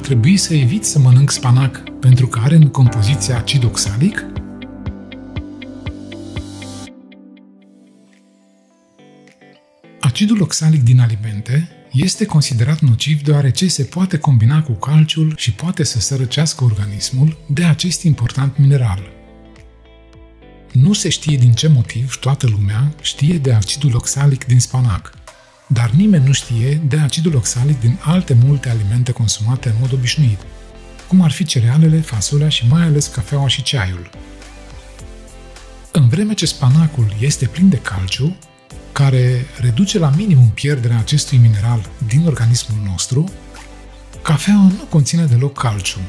trebui să evit să mănânc spanac pentru că are în compoziție acid oxalic? Acidul oxalic din alimente este considerat nociv deoarece se poate combina cu calciul și poate să sărăcească organismul de acest important mineral. Nu se știe din ce motiv toată lumea știe de acidul oxalic din spanac, dar nimeni nu știe de acidul oxalic din alte multe alimente consumate în mod obișnuit, cum ar fi cerealele, fasolea și mai ales cafeaua și ceaiul. În vreme ce spanacul este plin de calciu, care reduce la minimum pierderea acestui mineral din organismul nostru, cafeaua nu conține deloc calciu.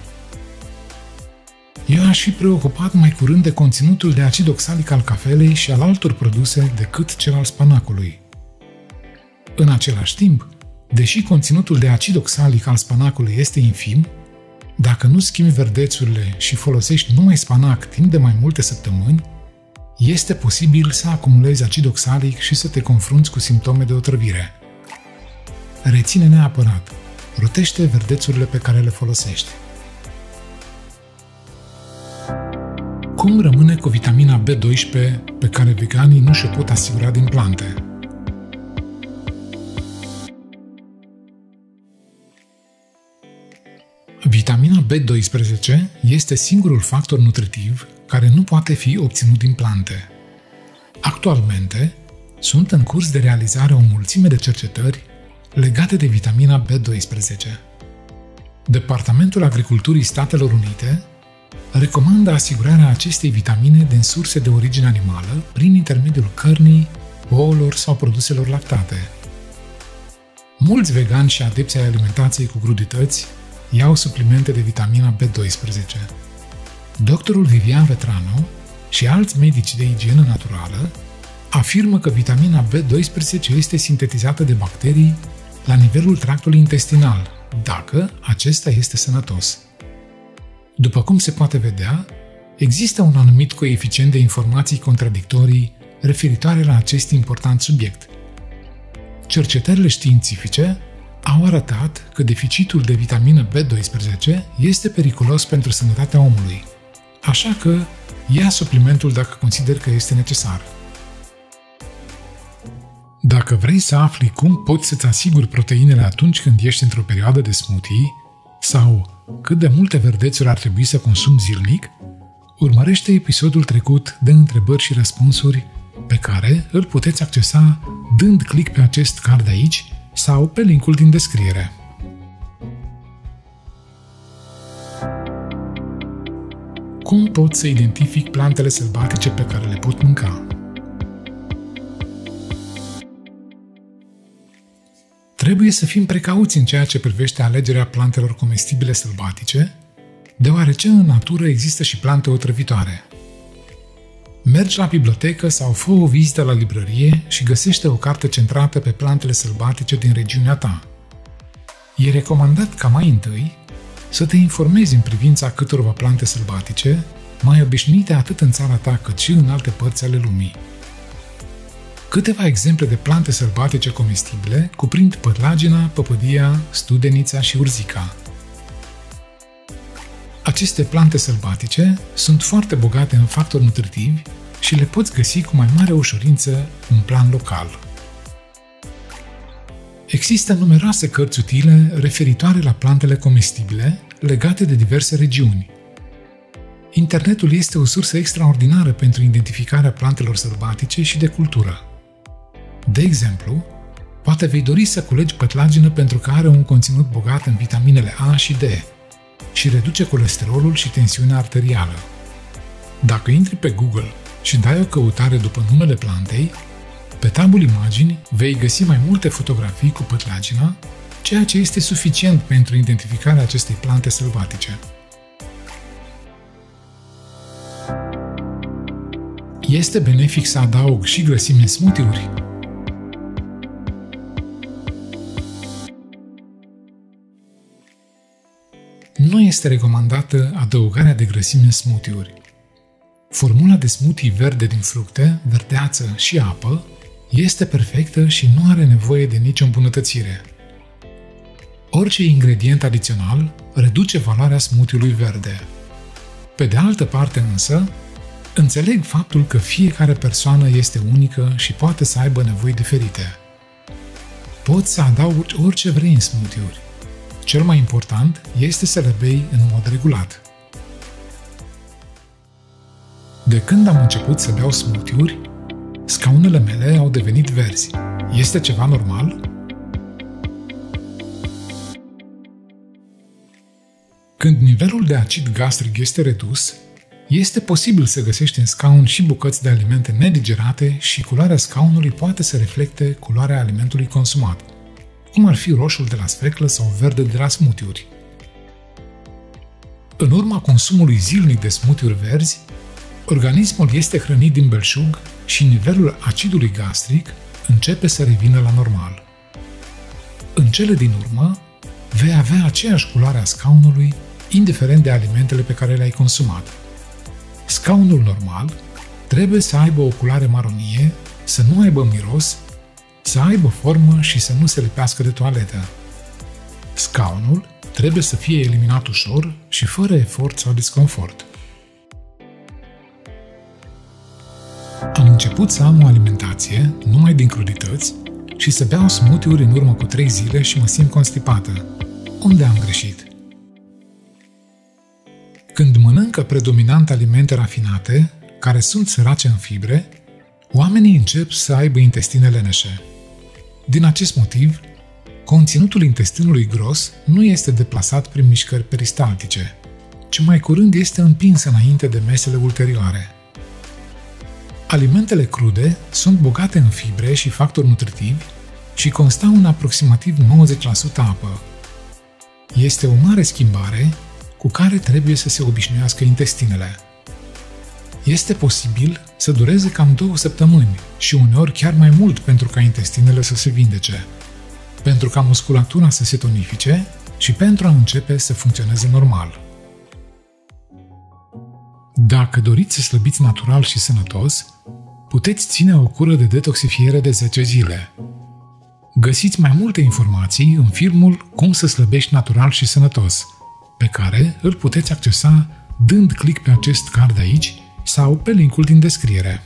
Eu aș fi preocupat mai curând de conținutul de acid oxalic al cafelei și al altor produse decât cel al spanacului. În același timp, deși conținutul de acid oxalic al spanacului este infim, dacă nu schimbi verdețurile și folosești numai spanac timp de mai multe săptămâni, este posibil să acumulezi acid oxalic și să te confrunți cu simptome de otrăvire. Reține neapărat, rotește verdețurile pe care le folosești. Cum rămâne cu vitamina B12 pe care veganii nu și-o pot asigura din plante? Vitamina B12 este singurul factor nutritiv care nu poate fi obținut din plante. Actualmente, sunt în curs de realizare o mulțime de cercetări legate de vitamina B12. Departamentul Agriculturii Statelor Unite recomandă asigurarea acestei vitamine din surse de origine animală prin intermediul cărnii, ouălor sau produselor lactate. Mulți vegani și adepți ai alimentației cu crudități iau suplimente de vitamina B12. Doctorul Vivian Vetrano și alți medici de igienă naturală afirmă că vitamina B12 este sintetizată de bacterii la nivelul tractului intestinal, dacă acesta este sănătos. După cum se poate vedea, există un anumit coeficient de informații contradictorii referitoare la acest important subiect. Cercetările științifice au arătat că deficitul de vitamină B12 este periculos pentru sănătatea omului, așa că ia suplimentul dacă consideri că este necesar. Dacă vrei să afli cum poți să-ți asiguri proteinele atunci când ești într-o perioadă de smoothie sau cât de multe verdețuri ar trebui să consumi zilnic, urmărește episodul trecut de întrebări și răspunsuri pe care îl puteți accesa dând click pe acest card aici sau pe linkul din descriere. Cum pot să identific plantele sălbatice pe care le pot mânca? Trebuie să fim precauți în ceea ce privește alegerea plantelor comestibile sălbatice, deoarece în natură există și plante otrăvitoare. Mergi la bibliotecă sau fă o vizită la librărie și găsește o carte centrată pe plantele sălbatice din regiunea ta. E recomandat ca mai întâi să te informezi în privința câtorva plante sălbatice, mai obișnuite atât în țara ta cât și în alte părți ale lumii. Câteva exemple de plante sălbatice comestibile cuprind părlagina, păpădia, studenița și urzica. Aceste plante sălbatice sunt foarte bogate în factori nutritivi și le poți găsi cu mai mare ușurință în plan local. Există numeroase cărți utile referitoare la plantele comestibile legate de diverse regiuni. Internetul este o sursă extraordinară pentru identificarea plantelor sălbatice și de cultură. De exemplu, poate vei dori să culegi pătlagină pentru că are un conținut bogat în vitaminele A și D și reduce colesterolul și tensiunea arterială. Dacă intri pe Google și dai o căutare după numele plantei, pe tabul imagini vei găsi mai multe fotografii cu pătlagina, ceea ce este suficient pentru identificarea acestei plante sălbatice. Este benefic să adaug și grăsime în smoothie-uri? Nu este recomandată adăugarea de grăsime în smoothie-uri. Formula de smoothie verde din fructe, verdeață și apă este perfectă și nu are nevoie de nicio îmbunătățire. Orice ingredient adițional reduce valoarea smoothie-ului verde. Pe de altă parte însă, înțeleg faptul că fiecare persoană este unică și poate să aibă nevoi diferite. Poți să adaugi orice vrei în smoothie-uri. Cel mai important este să le bei în mod regulat. De când am început să beau smoothie-uri, scaunele mele au devenit verzi. Este ceva normal? Când nivelul de acid gastric este redus, este posibil să găsești în scaun și bucăți de alimente nedigerate și culoarea scaunului poate să reflecte culoarea alimentului consumat, cum ar fi roșul de la sfeclă sau verde de la smoothie-uri. În urma consumului zilnic de smoothie-uri verzi, organismul este hrănit din belșug și nivelul acidului gastric începe să revină la normal. În cele din urmă, vei avea aceeași culoare a scaunului, indiferent de alimentele pe care le-ai consumat. Scaunul normal trebuie să aibă o culoare maronie, să nu aibă miros, să aibă formă și să nu se lipească de toaletă. Scaunul trebuie să fie eliminat ușor și fără efort sau disconfort. Am început să am o alimentație numai din crudități și să beau smoothie-uri în urmă cu 3 zile și mă simt constipată. Unde am greșit? Când mănâncă predominant alimente rafinate, care sunt sărace în fibre, oamenii încep să aibă intestine leneșe. Din acest motiv, conținutul intestinului gros nu este deplasat prin mișcări peristaltice, ci mai curând este împins înainte de mesele ulterioare. Alimentele crude sunt bogate în fibre și factori nutritivi și constau în aproximativ 90% apă. Este o mare schimbare cu care trebuie să se obișnuiască intestinele. Este posibil să dureze cam 2 săptămâni și uneori chiar mai mult pentru ca intestinele să se vindece, pentru ca musculatura să se tonifice și pentru a începe să funcționeze normal. Dacă doriți să slăbiți natural și sănătos, puteți ține o cură de detoxifiere de 10 zile. Găsiți mai multe informații în filmul Cum să slăbești natural și sănătos, pe care îl puteți accesa dând click pe acest card aici sau pe linkul din descriere.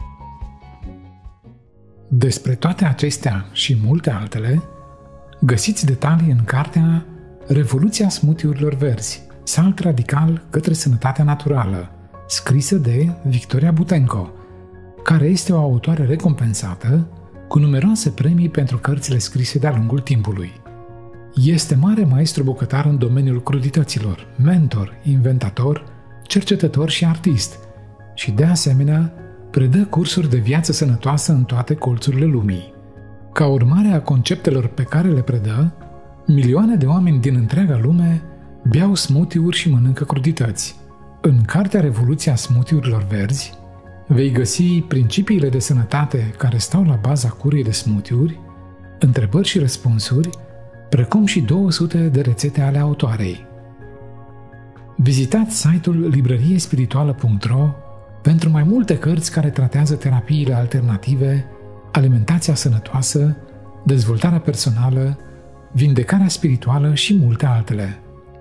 Despre toate acestea și multe altele, găsiți detalii în cartea Revoluția smoothie-urilor verzi, salt radical către sănătatea naturală, scrisă de Victoria Butenko, care este o autoare recompensată cu numeroase premii pentru cărțile scrise de-a lungul timpului. Este mare maestru bucătar în domeniul crudităților, mentor, inventator, cercetător și artist și, de asemenea, predă cursuri de viață sănătoasă în toate colțurile lumii. Ca urmare a conceptelor pe care le predă, milioane de oameni din întreaga lume beau smoothie-uri și mănâncă crudități. În cartea Revoluția smoothie-urilor verzi vei găsi principiile de sănătate care stau la baza curii de smoothie-uri, întrebări și răspunsuri, precum și 200 de rețete ale autoarei. Vizitați site-ul librăriespirituală.ro pentru mai multe cărți care tratează terapiile alternative, alimentația sănătoasă, dezvoltarea personală, vindecarea spirituală și multe altele.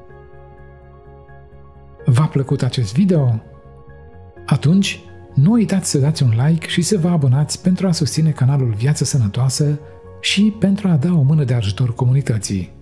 V-a plăcut acest video? Atunci, nu uitați să dați un like și să vă abonați pentru a susține canalul Viață Sănătoasă și pentru a da o mână de ajutor comunității.